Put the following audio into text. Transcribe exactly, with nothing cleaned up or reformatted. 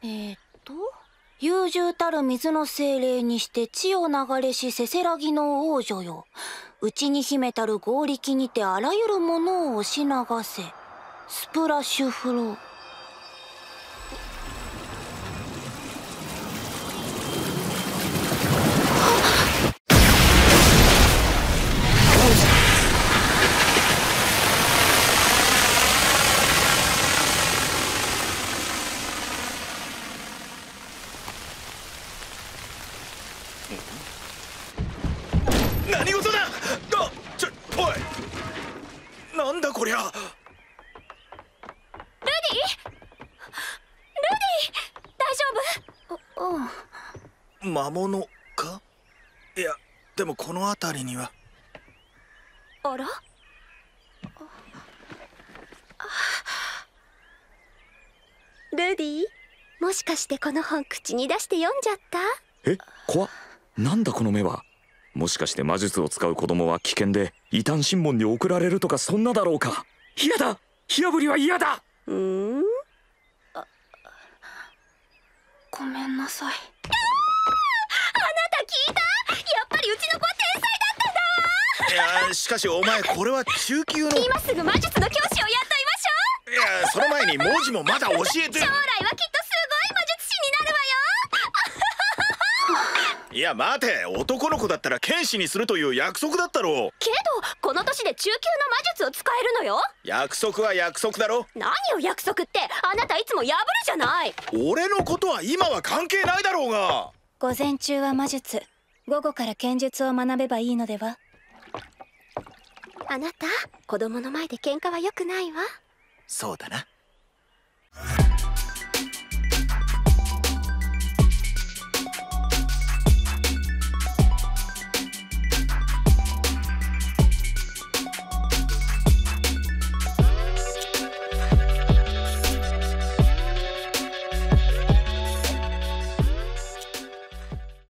えー、っと優柔たる水の精霊にして地を流れしせせらぎの王女よ、内に秘めたる合力にてあらゆるものを押し流せ。スプラッシュフロー。 何事だ。あ、ちょ、おい、なんだこりゃ。ルディ、 ルディ、大丈夫？ うん。魔物か？いや、でもこの辺りには。 あら？ ルディ、もしかしてこの本口に出して読んじゃった？ え、怖っ。なんだこの目は。もしかして魔術を使う子供は危険で異端審問に送られるとか、そんなだろうか。嫌だ、火炙りは嫌だ。 うーん、 あ、ごめんなさい。あー、 あなた聞いた？やっぱりうちの子は天才だったんだわ。 いや、しかしお前これは中級の。 今すぐ魔術の教師を雇いましょう。いや、その前に文字もまだ教えて。 う。将来はきっとすごい魔術師になるわよ。 いや待て、男の子だったら剣士にするという約束だったろう。 けどこの年で中級の魔術を使えるのよ。 約束は約束だろ。 何を約束って、あなたいつも破るじゃない。 俺のことは今は関係ないだろうが。 午前中は魔術、午後から剣術を学べばいいのでは？ あなた、子供の前で喧嘩は良くないわ。 そうだな。